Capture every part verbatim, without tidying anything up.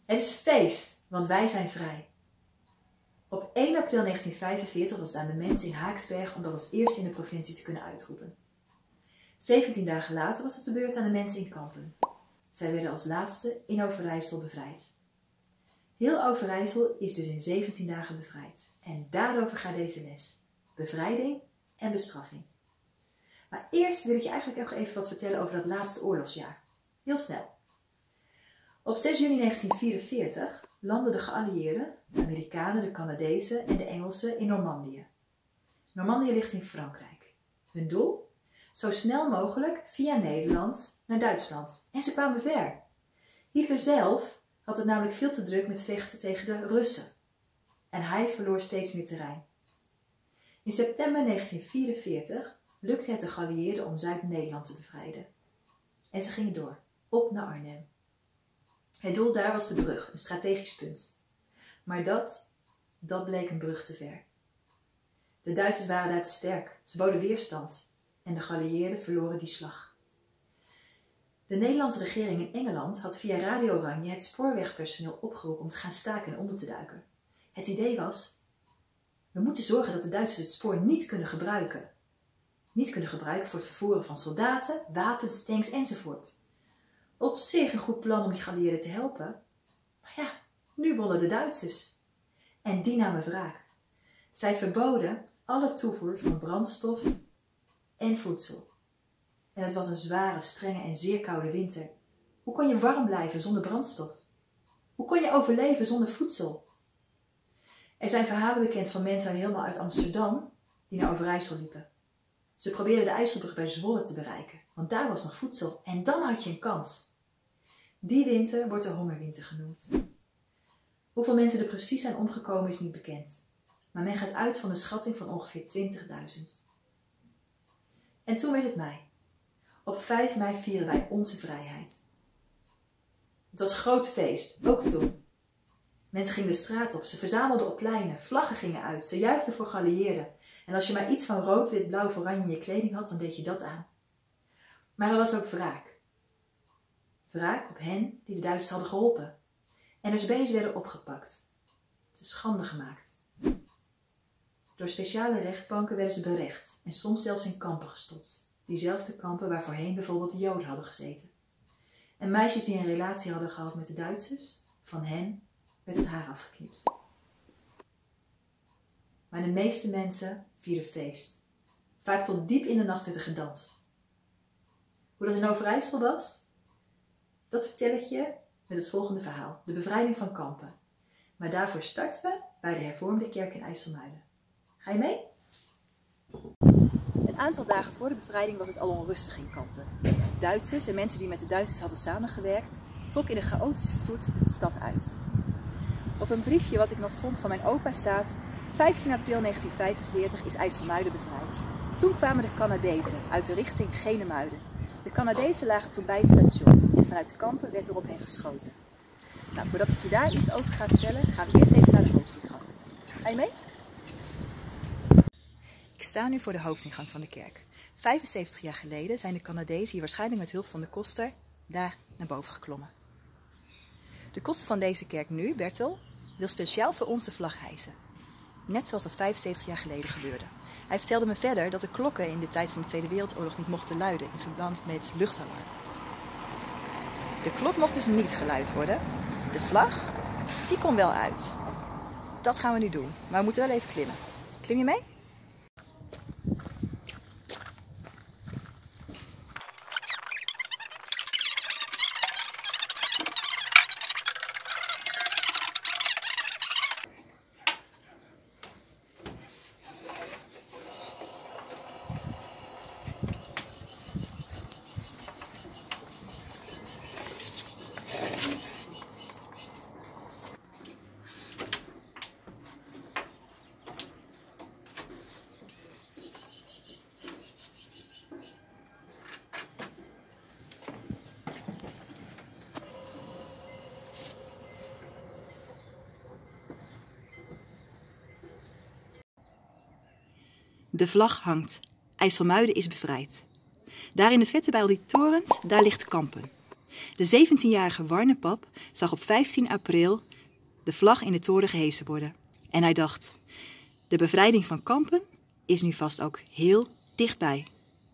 Het is feest, want wij zijn vrij. Op één april negentien vijfenveertig was het aan de mensen in Haaksberg om dat als eerste in de provincie te kunnen uitroepen. zeventien dagen later was het de beurt aan de mensen in Kampen. Zij werden als laatste in Overijssel bevrijd. Heel Overijssel is dus in zeventien dagen bevrijd. En daarover gaat deze les. Bevrijding en bestraffing. Maar eerst wil ik je eigenlijk nog even wat vertellen over dat laatste oorlogsjaar. Heel snel. Op zes juni negentien vierenveertig landden de geallieerden, de Amerikanen, de Canadezen en de Engelsen in Normandië. Normandië ligt in Frankrijk. Hun doel? Zo snel mogelijk via Nederland naar Duitsland. En ze kwamen ver. Hitler zelf had het namelijk veel te druk met vechten tegen de Russen. En hij verloor steeds meer terrein. In september negentien vierenveertig lukte het de geallieerden om Zuid-Nederland te bevrijden. En ze gingen door, op naar Arnhem. Het doel daar was de brug, een strategisch punt. Maar dat, dat bleek een brug te ver. De Duitsers waren daar te sterk, ze boden weerstand en de geallieerden verloren die slag. De Nederlandse regering in Engeland had via Radio Oranje het spoorwegpersoneel opgeroepen om te gaan staken en onder te duiken. Het idee was, we moeten zorgen dat de Duitsers het spoor niet kunnen gebruiken. Niet kunnen gebruiken voor het vervoeren van soldaten, wapens, tanks enzovoort. Op zich een goed plan om die geallieerden te helpen. Maar ja, nu wonnen de Duitsers. En die namen wraak. Zij verboden alle toevoer van brandstof en voedsel. En het was een zware, strenge en zeer koude winter. Hoe kon je warm blijven zonder brandstof? Hoe kon je overleven zonder voedsel? Er zijn verhalen bekend van mensen helemaal uit Amsterdam die naar Overijssel liepen. Ze probeerden de IJsselbrug bij Zwolle te bereiken, want daar was nog voedsel en dan had je een kans. Die winter wordt de hongerwinter genoemd. Hoeveel mensen er precies zijn omgekomen is niet bekend, maar men gaat uit van een schatting van ongeveer twintigduizend. En toen werd het mei. Op vijf mei vieren wij onze vrijheid. Het was een groot feest, ook toen. Mensen gingen de straat op, ze verzamelden op pleinen, vlaggen gingen uit, ze juichten voor geallieerden. En als je maar iets van rood, wit, blauw of oranje in je kleding had, dan deed je dat aan. Maar er was ook wraak. Wraak op hen die de Duitsers hadden geholpen. En N S B'ers werden opgepakt. Te schande gemaakt. Door speciale rechtbanken werden ze berecht en soms zelfs in kampen gestopt. Diezelfde kampen waar voorheen bijvoorbeeld de Joden hadden gezeten. En meisjes die een relatie hadden gehad met de Duitsers, van hen werd het haar afgeknipt. Maar de meeste mensen vierden feest. Vaak tot diep in de nacht werd er gedanst. Hoe dat in Overijssel was, dat vertel ik je met het volgende verhaal. De bevrijding van Kampen. Maar daarvoor starten we bij de hervormde kerk in IJsselmuiden. Ga je mee? Een aantal dagen voor de bevrijding was het al onrustig in Kampen. Duitsers en mensen die met de Duitsers hadden samengewerkt, trokken in een chaotische stoet de stad uit. Op een briefje wat ik nog vond van mijn opa staat: vijftien april negentien vijfenveertig is IJsselmuiden bevrijd. Toen kwamen de Canadezen uit de richting Genemuiden. De Canadezen lagen toen bij het station en vanuit de kampen werd er op hen geschoten. Nou, voordat ik je daar iets over ga vertellen, gaan we eerst even naar de hoofdingang. Ga je mee? Ik sta nu voor de hoofdingang van de kerk. vijfenzeventig jaar geleden zijn de Canadezen hier waarschijnlijk met hulp van de koster daar naar boven geklommen. De koster van deze kerk nu, Bertel, wil speciaal voor ons de vlag hijsen. Net zoals dat vijfenzeventig jaar geleden gebeurde. Hij vertelde me verder dat de klokken in de tijd van de Tweede Wereldoorlog niet mochten luiden in verband met luchtalarm. De klok mocht dus niet geluid worden. De vlag, die kon wel uit. Dat gaan we nu doen, maar we moeten wel even klimmen. Klim je mee? De vlag hangt. IJsselmuiden is bevrijd. Daar in de vette bij al die torens, daar ligt Kampen. De zeventienjarige Warner Pap zag op vijftien april de vlag in de toren gehesen worden. En hij dacht, de bevrijding van Kampen is nu vast ook heel dichtbij.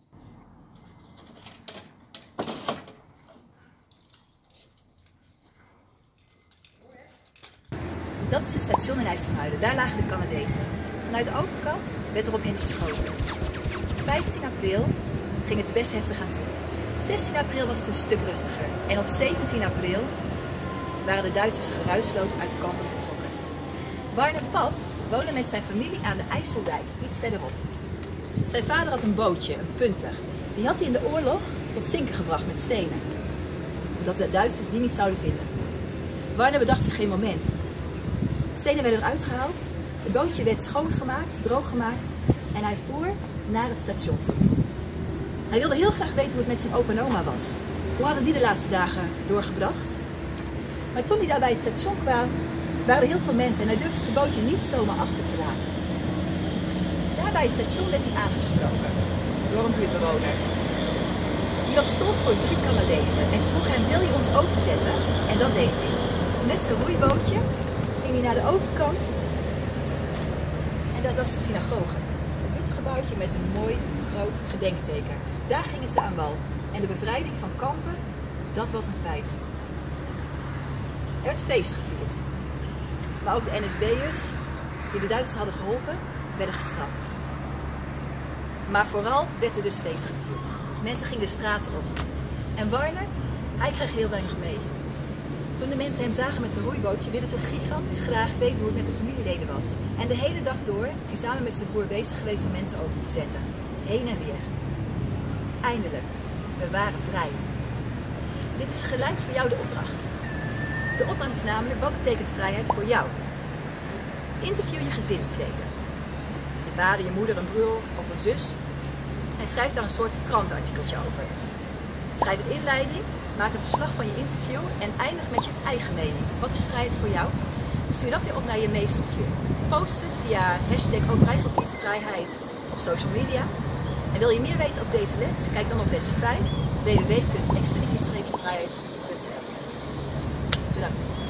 Dat is het station in IJsselmuiden. Daar lagen de Canadezen. Vanuit de overkant werd er op hen geschoten. vijftien april ging het best heftig aan toe. zestien april was het een stuk rustiger. En op zeventien april waren de Duitsers geruisloos uit de kampen vertrokken. Warner Pap woonde met zijn familie aan de IJsseldijk, iets verderop. Zijn vader had een bootje, een punter. Die had hij in de oorlog tot zinken gebracht met stenen. Omdat de Duitsers die niet zouden vinden. Warner bedacht zich geen moment. De stenen werden eruit gehaald, het bootje werd schoongemaakt, drooggemaakt en hij voer naar het station toe. Hij wilde heel graag weten hoe het met zijn opa en oma was. Hoe hadden die de laatste dagen doorgebracht? Maar toen hij daar bij het station kwam, waren er heel veel mensen en hij durfde zijn bootje niet zomaar achter te laten. Daar bij het station werd hij aangesproken door een buurtbewoner. Die was tolk voor drie Canadezen en ze vroeg hem, wil je ons ook verzetten? En dat deed hij. Met zijn roeibootje ging hij naar de overkant en daar was de synagoge. Het witte gebouwtje met een mooi groot gedenkteken. Daar gingen ze aan wal. En de bevrijding van Kampen, dat was een feit. Er werd feest gevierd. Maar ook de N S B'ers die de Duitsers hadden geholpen, werden gestraft. Maar vooral werd er dus feest gevierd. Mensen gingen de straten op. En Warner, hij kreeg heel weinig mee. Toen de mensen hem zagen met zijn roeibootje, wilden ze gigantisch graag weten hoe het met de familieleden was. En de hele dag door is hij samen met zijn broer bezig geweest om mensen over te zetten. Heen en weer. Eindelijk, we waren vrij. Dit is gelijk voor jou de opdracht. De opdracht is namelijk, wat betekent vrijheid voor jou? Interview je gezinsleden. Je vader, je moeder, een broer of een zus. En schrijf daar een soort krantenartikeltje over. Schrijf een inleiding, maak een verslag van je interview en eindig met je eigen mening. Wat is vrijheid voor jou? Stuur dat weer op naar je meester of je post het via hashtag Overijsselfietsvrijheid op social media. En wil je meer weten over deze les? Kijk dan op les vijf w w w punt expeditie vrijheid punt n l. Bedankt.